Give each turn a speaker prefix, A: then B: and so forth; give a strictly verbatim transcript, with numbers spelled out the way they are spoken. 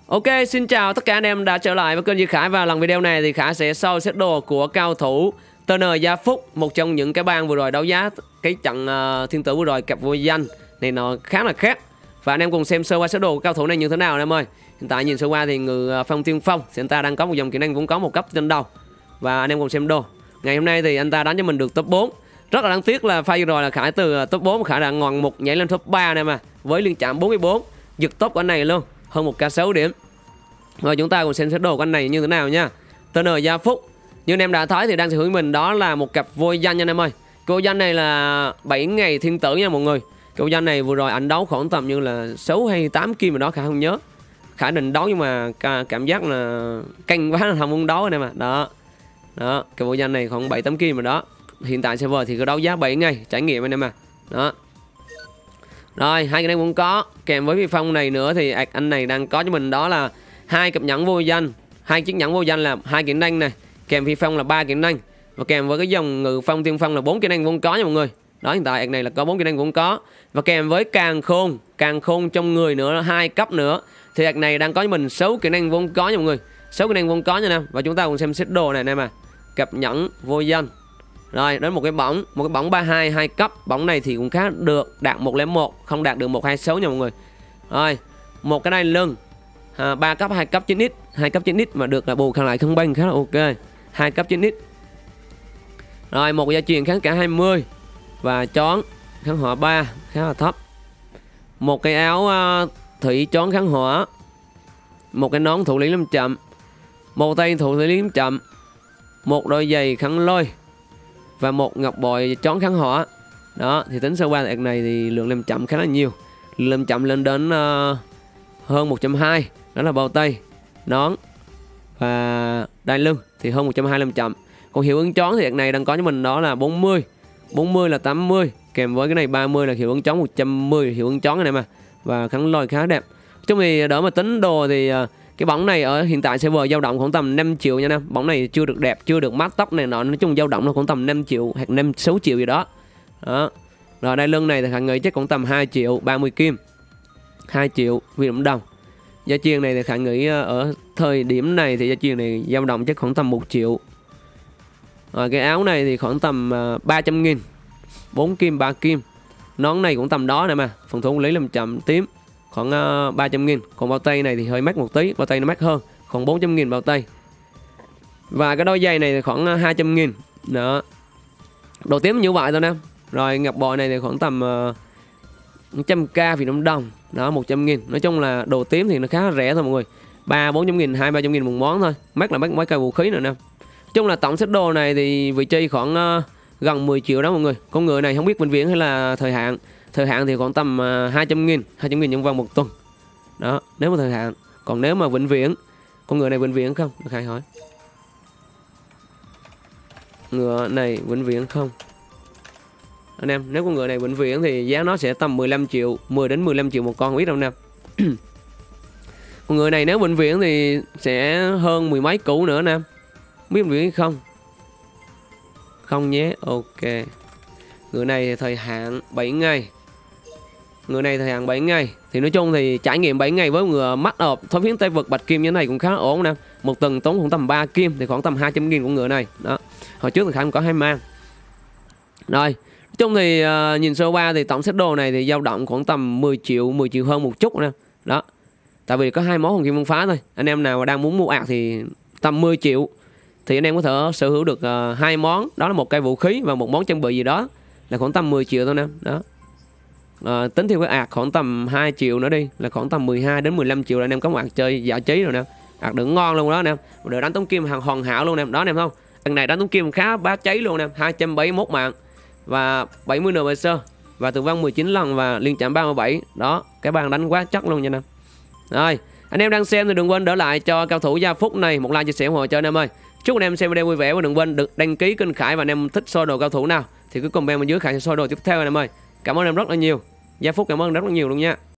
A: Ok, xin chào tất cả anh em đã trở lại với kênh Duy Khải. Và lần video này thì Khải sẽ soi set đồ của cao thủ tê en Gia Phúc, một trong những cái bang vừa rồi đấu giá cái trận uh, thiên tử vừa rồi, cặp vô danh này nó khá là khác. Và anh em cùng xem sơ qua set đồ của cao thủ này như thế nào anh em ơi. Hiện tại nhìn sơ qua thì người uh, Phong Tiên Phong thì anh ta đang có một dòng kỹ năng vốn có một cấp trên đầu. Và anh em cùng xem đồ. Ngày hôm nay thì anh ta đánh cho mình được top bốn. Rất là đáng tiếc là pha vừa rồi là Khải từ top bốn Khải đã ngọn một nhảy lên top ba này mà, với liên chạm bốn mươi bốn, giật top của anh này luôn, hơn một k sáu điểm. Rồi chúng ta cùng xem set đồ của anh này như thế nào nha. tê en Gia Phúc, như anh em đã thấy thì đang sở hữu mình đó là một cặp vô danh nha anh em ơi. Cái vô danh này là bảy ngày thiên tử nha mọi người. Cái vô danh này vừa rồi anh đấu khoảng tầm như là sáu hay tám kim mà đó Khải không nhớ. Khải định đấu nhưng mà cảm giác là canh quá là không muốn đấu anh em ạ. Đó. Đó, cái vô danh này khoảng bảy tám kim mà đó. Hiện tại server thì có đấu giá bảy ngày trải nghiệm anh em à. Đó. Rồi, hai cái này cũng có, kèm với phi phong này nữa thì anh này đang có cho mình đó là hai cặp nhẫn vô danh, hai chiếc nhẫn vô danh là hai kỹ năng này, kèm phi phong là ba kỹ năng, và kèm với cái dòng ngự phong tiên phong là bốn kỹ năng vốn có nha mọi người. Đó, hiện tại này là có bốn kỹ năng vốn có, và kèm với càng khôn, càng khôn trong người nữa hai cấp nữa thì ạc này đang có cho mình sáu kỹ năng vốn có nha mọi người, sáu kỹ năng vốn có nha nè. Và chúng ta cùng xem set đồ này nè mà, cặp nhẫn vô danh. Rồi đến một cái bóng, một cái bóng ba hai hai cấp, bóng này thì cũng khá được, đạt một không một, không đạt được một hai sáu nha mọi người. Rồi, một cái này lưng à, ba cấp hai cấp chín x, hai cấp chín x mà được là bù khăn lại không banh khá là ok, hai cấp chín x. Rồi một gia truyền kháng cả hai mươi và chón kháng hỏa ba khá là thấp. Một cái áo uh, thủy chón kháng hỏa, một cái nón thủ lý lâm chậm, một tay thủ lý lâm chậm, một đôi giày kháng lôi và một ngọc bội chón kháng hỏa. Đó thì tính sơ qua đợt này thì lượng lâm chậm khá là nhiều, lượng lâm chậm lên đến uh, hơn một trăm hai mươi, đó là bao tay, nón và đai lưng thì hơn một trăm hai mươi lâm chậm. Còn hiệu ứng chón thì đợt này đang có cho mình đó là bốn mươi, bốn mươi là tám mươi, kèm với cái này ba mươi là hiệu ứng chón một trăm mười, hiệu ứng chón này mà, và kháng lôi khá đẹp. Trong thì đỡ mà tính đồ thì uh, cái bóng này ở hiện tại server dao động khoảng tầm năm triệu nha nam. Bóng này chưa được đẹp, chưa được mát tóc này nọ, nói chung dao động nó khoảng tầm năm triệu hoặc năm sáu triệu gì đó. Đó. Rồi đai lưng này thì Khải nghĩ chắc khoảng tầm hai triệu, ba mươi kim, hai triệu Việt Nam đồng. Gia truyền này thì Khải nghĩ ở thời điểm này thì gia truyền này dao động chắc khoảng tầm một triệu. Rồi cái áo này thì khoảng tầm uh, ba trăm nghìn, bốn kim, ba kim. Nón này cũng tầm đó nè mà, phần thủ lý làm chậm tím khoảng uh, ba trăm nghìn. Còn bao tay này thì hơi mắc một tí, bao tay nó mắc hơn, khoảng bốn trăm nghìn bao tay. Và cái đôi giày này thì khoảng uh, hai trăm nghìn. Đó. Đồ tím như vậy thôi nè. Rồi ngọc bội này thì khoảng tầm uh, một trăm k Việt Nam đồng. Đó, một trăm nghìn. Nói chung là đồ tím thì nó khá rẻ thôi mọi người, ba bốn trăm nghìn, hai ba trăm nghìn một món thôi. Mắc là mắc mấy cây vũ khí nữa nè. Nói chung là tổng set đồ này thì vị trí khoảng uh, gần mười triệu đó mọi người. Con người này không biết vĩnh viễn hay là thời hạn. Thời hạn thì khoảng tầm uh, hai trăm nghìn, hai trăm nghìn trong vòng một tuần. Đó, nếu mà thời hạn. Còn nếu mà vĩnh viễn, con người này vĩnh viễn không? Khai hỏi. Ngựa này vĩnh viễn không? Anh em, nếu con ngựa này vĩnh viễn thì giá nó sẽ tầm mười lăm triệu, mười đến mười lăm triệu một con, không biết đâu anh em. Con ngựa này nếu vĩnh viễn thì sẽ hơn mười mấy củ nữa nè. Biết vĩnh viễn không? Không nhé, ok. Ngựa này thì thời hạn bảy ngày. Ngựa này thời hạn bảy ngày. Thì nói chung thì trải nghiệm bảy ngày với ngựa mắt ộp thối phiến tay vật bạch kim như thế này cũng khá là ổn nè. Một tuần tốn khoảng tầm ba kim thì khoảng tầm hai trăm nghìn của ngựa này. Đó. Hồi trước thì Khải có hai mang. Rồi, nói chung thì uh, nhìn sơ qua thì tổng set đồ này thì dao động khoảng tầm mười triệu, mười triệu hơn một chút nè. Đó. Tại vì có hai món hồng kim vương phá thôi. Anh em nào mà đang muốn mua ạc thì tầm mười triệu thì anh em có thể sở hữu được uh, hai món, đó là một cây vũ khí và một món trang bị gì đó, là khoảng tầm mười triệu thôi nè. Đó. À, tính theo cái ạc khoảng tầm hai triệu nữa đi, là khoảng tầm mười hai đến mười lăm triệu là anh em có một ạc chơi giải trí rồi nè. Ạc đựng ngon luôn đó anh em. Được đánh tống kim hàng hoàn hảo luôn nè. Đó anh em không? Anh này đánh tống kim khá bá cháy luôn nè, hai trăm bảy mươi mốt mạng và bảy mươi nờ sơ và tử vong mười chín lần và liên chạm ba mươi bảy. Đó, cái bàn đánh quá chắc luôn nha nè. Rồi, anh em đang xem thì đừng quên đỡ lại cho cao thủ Gia Phúc này một like, chia sẻ, ủng hộ cho anh em ơi. Chúc anh em xem video vui vẻ và đừng quên được đăng ký kênh Khải. Và anh em thích soi đồ cao thủ nào thì cứ comment bên dưới, Khải sẽ soi đồ tiếp theo anh em ơi. Cảm ơn em rất là nhiều. Gia Phúc cảm ơn rất là nhiều luôn nha.